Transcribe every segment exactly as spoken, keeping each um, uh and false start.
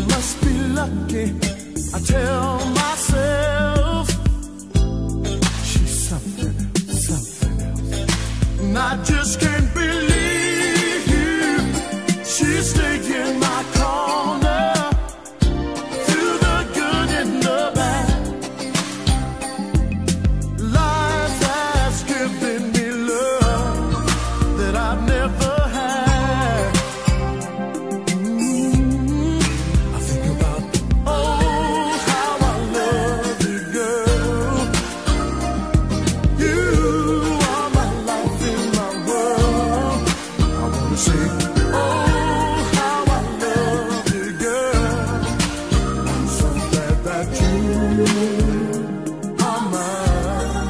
must be lucky, I tell myself. She's something, something else. And I just can't believe she's taking my corner. Through the good and the bad, life has given me love that I've never had. Mm-hmm. I think about, oh, how I love you, girl. You are my life in my world. I wanna say, oh, how I love you, girl. I'm so glad that you are mine.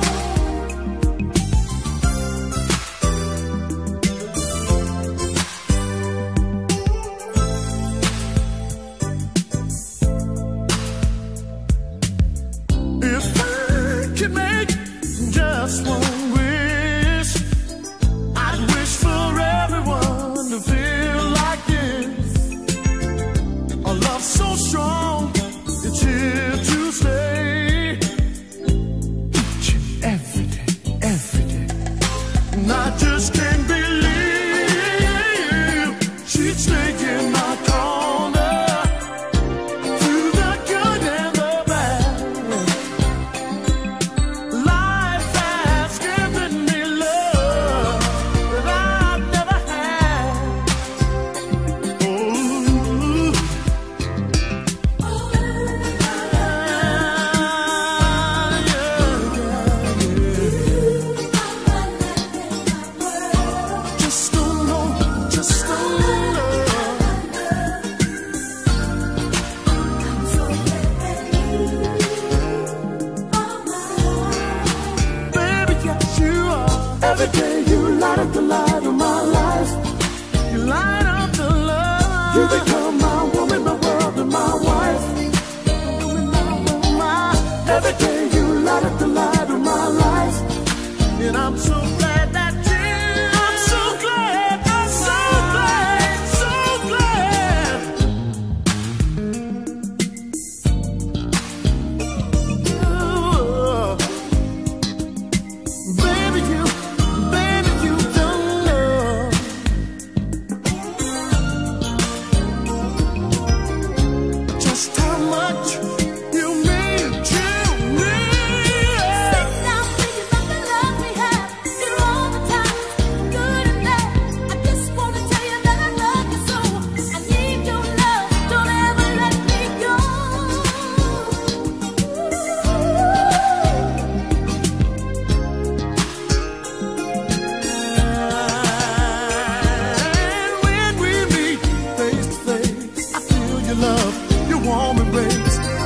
If I could make just one wish, I'd wish for everyone to feel like this. A love so strong, it's here to stay. Each and every day, every day. And I just can't believe she's taking my corner. Through the good and the bad, life has given me love that I've never had. Ooh. Just don't know, just don't know. Baby, yes, you are. Every day you light up the light of my life. You light up the love. You become my woman, my world, and my wife. My, every day you light up the light of my life. And I'm so glad that you, I'm so glad, I'm so glad, so glad. Ooh. Baby, you, baby, you don't know just how much you mean to me. Now thinking about the love we have, through all the times, good and bad. I just wanna tell you that I love you so. I need your love, don't ever let me go. And when we meet face to face, I feel your love, your warm embrace.